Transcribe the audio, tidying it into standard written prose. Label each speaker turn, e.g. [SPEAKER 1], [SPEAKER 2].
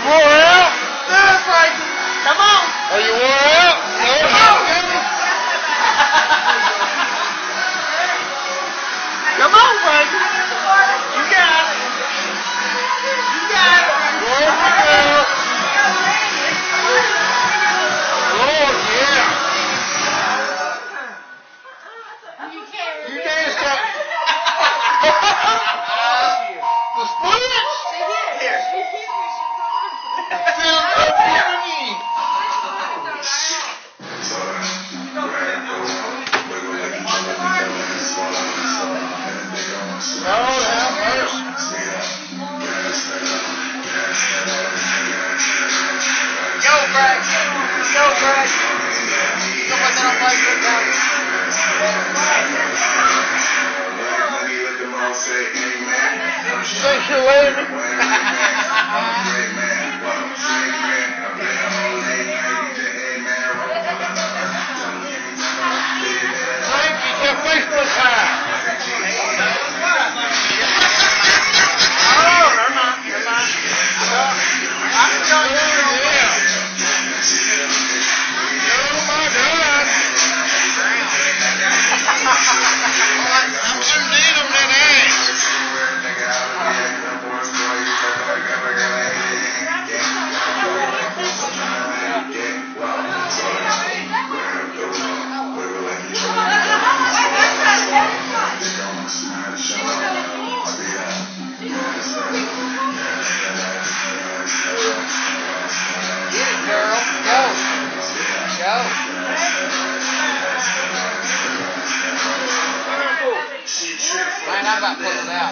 [SPEAKER 1] wore out?
[SPEAKER 2] Do it, Frankie. Come on.
[SPEAKER 1] Are you wore out? No.
[SPEAKER 2] Come on. Come on, Frankie. You got it. You got it.
[SPEAKER 1] Lord, yeah. Lord, yeah. You can't stop. The splits?
[SPEAKER 2] Here.
[SPEAKER 1] Feel up here again. Lord have mercy.
[SPEAKER 2] Go, Frank. Go, Frank. Someone don't like it now.
[SPEAKER 1] Think you're lazy? Frank, get your Facebook high.
[SPEAKER 2] Oh, never mind. Never mind. I can tell you.
[SPEAKER 1] Yeah. Oh my God. I'm too neat on that ass.
[SPEAKER 2] Get it, girl. Go. Go. Man, I'm about pulling out.